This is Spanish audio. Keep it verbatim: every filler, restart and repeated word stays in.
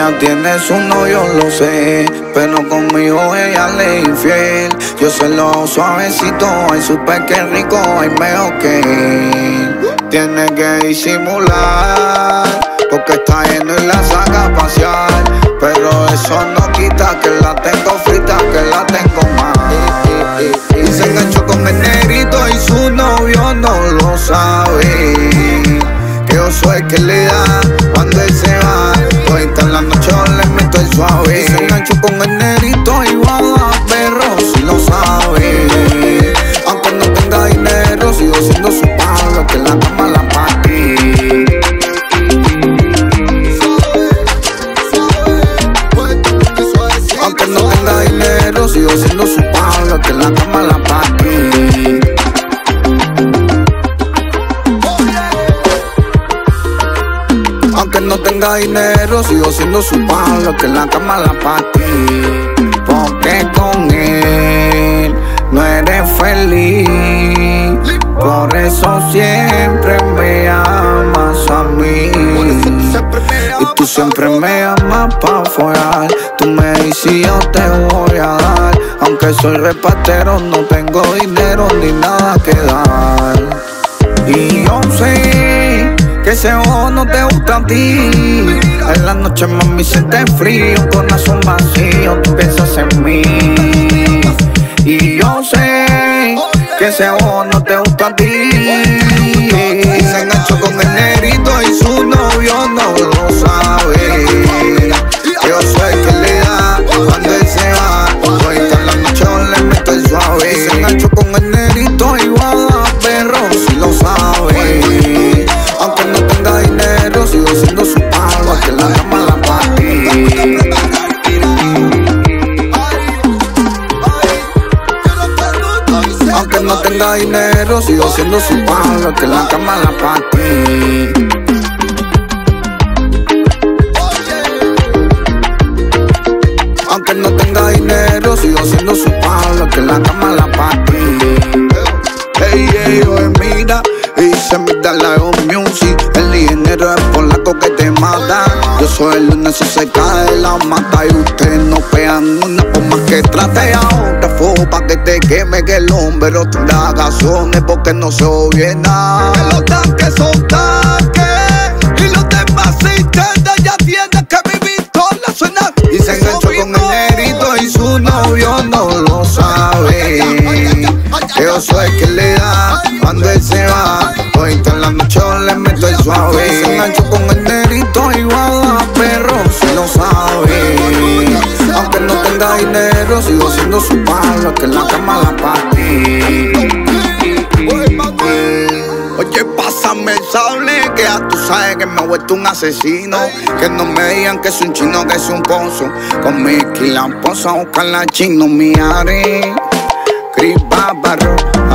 ella tiene su novio, lo sé, pero conmigo ella le es infiel. Yo se lo suavecito, ay, supe que rico, ay, mejor que él. Tiene que disimular, porque está yendo y la saca a pasear. Pero eso no quita que la tengo frita, que la tengo mal. Y se enganchó con el negrito y su novio no lo sabe. Que yo soy el que le da cuando él se va. Ahorita en la noche yo le meto el suave. Y se enganchó con el negrito y va a perro si lo sabe. Aunque no tenga dinero, sigo siendo su palo, que la cama la partí. Aunque no tenga dinero, sigo siendo su palo, que la cama la partí. Aunque no tenga dinero, sigo siendo su palo, que la cama la partí. Porque con él no eres feliz, por eso siempre me amas a mí. Y tú siempre me amas pa' follar. Tú me dices yo te voy a dar. Aunque soy repartero, no tengo dinero ni nada que dar. Y yo sé que ese ojo no te gusta a ti. En la noche mami sientes frío, corazón vacío, tú piensas en mí. Y yo sé que ese ojo no te gusta a ti. Y se enganchó con el negrito y su novio no lo sabe. Yo soy el que le da cuando él se va. Ahorita en la noche yo le meto el suave. Y se enganchó con el negrito y va a perro si lo sabe. Aunque no tenga dinero, sigo siendo su palo, que la cama la partí. Aunque no tenga dinero, sigo siendo su palo, que la cama la partí. Aunque no tenga dinero, sigo siendo su palo, que la cama la partí. Ey, ey, oye, mira, y se me da la music. El ingeniero es polaco que te mata. Yo soy el lunes, eso se cae la mata. Y ustedes no pegan una por más que trate. Ahora fuego pa' que te queme que el hombre no tendrá gasones porque no se oye nada. Que los tanques son tanques y los demás internos ya tienen que mi pistola suena. Y se enganchó con el negrito y su novio no lo sabe. Que yo soy el que le da cuando él se va. Ahorita en la noche yo le meto el suave. Y se enganchó con el negrito y va a perro si lo sabe. Aunque no tenga dinero, sigo siendo su palo, que la cama la partí. Oye, pásame el sable, que ya tú sabes que me he vuelto un asesino. Que no me digan que es un chino, que es un pozo. Con mi quilamposa a buscar la chino, mi are. Cris Bárbaro,